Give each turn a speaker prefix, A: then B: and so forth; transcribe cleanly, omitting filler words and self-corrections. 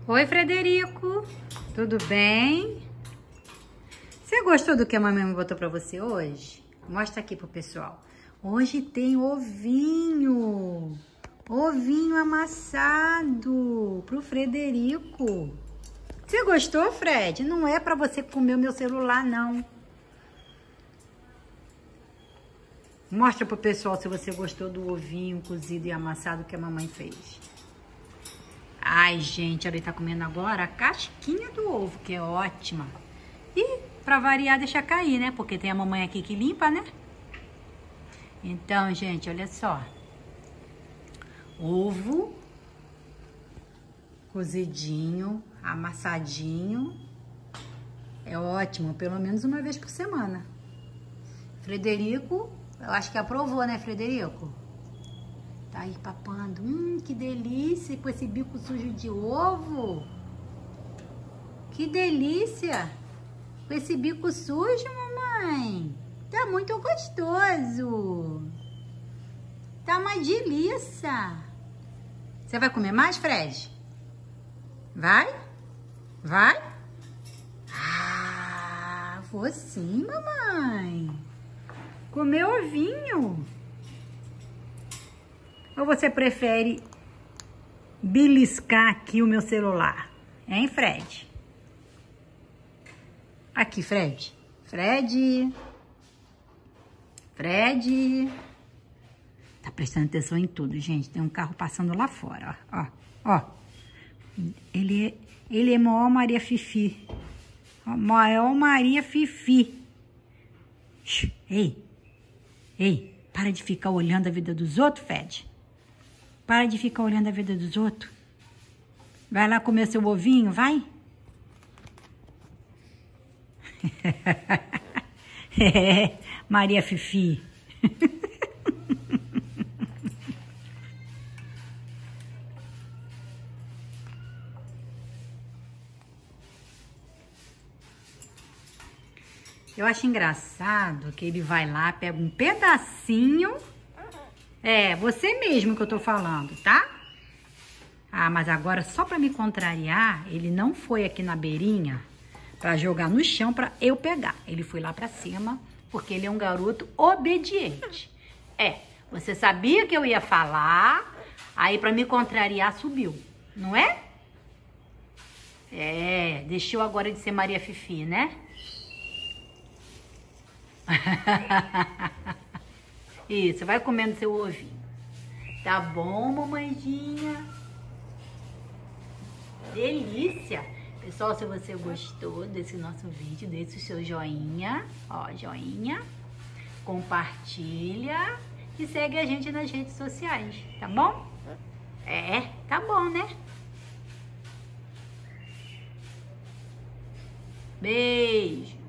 A: Oi, Frederico. Tudo bem? Você gostou do que a mamãe me botou pra você hoje? Mostra aqui pro pessoal. Hoje tem ovinho. Ovinho amassado pro Frederico. Você gostou, Fred? Não é pra você comer o meu celular, não. Mostra pro pessoal se você gostou do ovinho cozido e amassado que a mamãe fez. Ai, gente, ele tá comendo agora a casquinha do ovo, que é ótima. E, pra variar, deixa cair, né? Porque tem a mamãe aqui que limpa, né? Então, gente, olha só. Ovo cozidinho, amassadinho. É ótimo, pelo menos uma vez por semana. Frederico, eu acho que aprovou, né, Frederico? Tá aí papando. Que delícia com esse bico sujo de ovo. Que delícia. Com esse bico sujo, mamãe. Tá muito gostoso. Tá uma delícia. Você vai comer mais, Fred? Vai? Vai? Ah, vou sim, mamãe. Comer ovinho. Ou você prefere beliscar aqui o meu celular? Hein, Fred? Aqui, Fred. Fred. Fred. Tá prestando atenção em tudo, gente. Tem um carro passando lá fora, ó. Ó, ó. Ele é maior Maria Fifi. Maior Maria Fifi. Ei. Ei, para de ficar olhando a vida dos outros, Fred. Para de ficar olhando a vida dos outros. Vai lá comer seu ovinho, vai? É, Maria Fifi. Eu acho engraçado que ele vai lá, pega um pedacinho. É, você mesmo que eu tô falando, tá? Ah, mas agora, só pra me contrariar, ele não foi aqui na beirinha pra jogar no chão pra eu pegar. Ele foi lá pra cima, porque ele é um garoto obediente. É, você sabia que eu ia falar, aí pra me contrariar subiu, não é? É, deixou agora de ser Maria Fifi, né? Isso, vai comendo seu ovinho. Tá bom, mamãezinha? Delícia! Pessoal, se você gostou desse nosso vídeo, deixe o seu joinha. Ó, joinha. Compartilha. E segue a gente nas redes sociais, tá bom? É, tá bom, né? Beijo!